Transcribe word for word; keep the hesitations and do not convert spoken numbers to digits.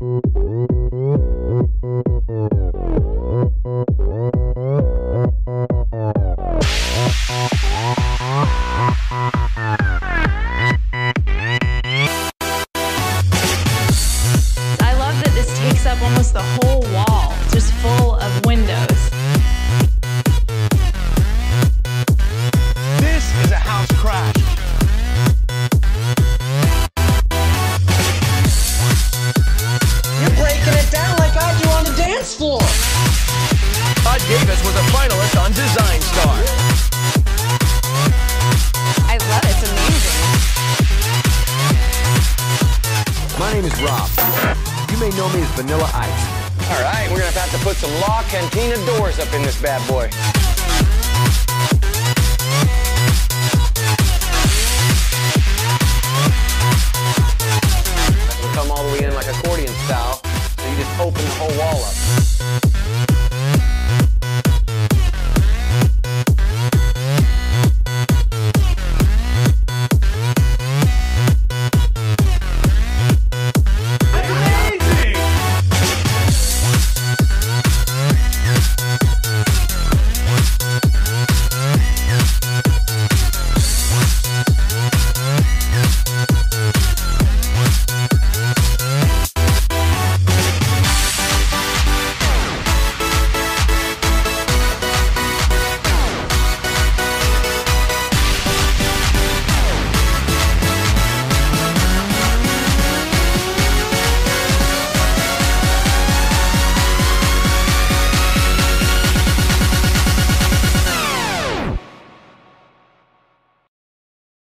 Up almost the whole wall, just full of windows. This is a house crash. You're breaking it down like I do on the dance floor. Todd Davis was a finalist on Design Star. I love it, it's amazing. My name is Rob. You may know me as Vanilla Ice. All right, we're gonna have to put some La Cantina doors up in this bad boy. That will come all the way in like accordion style, so you just open the whole wall up.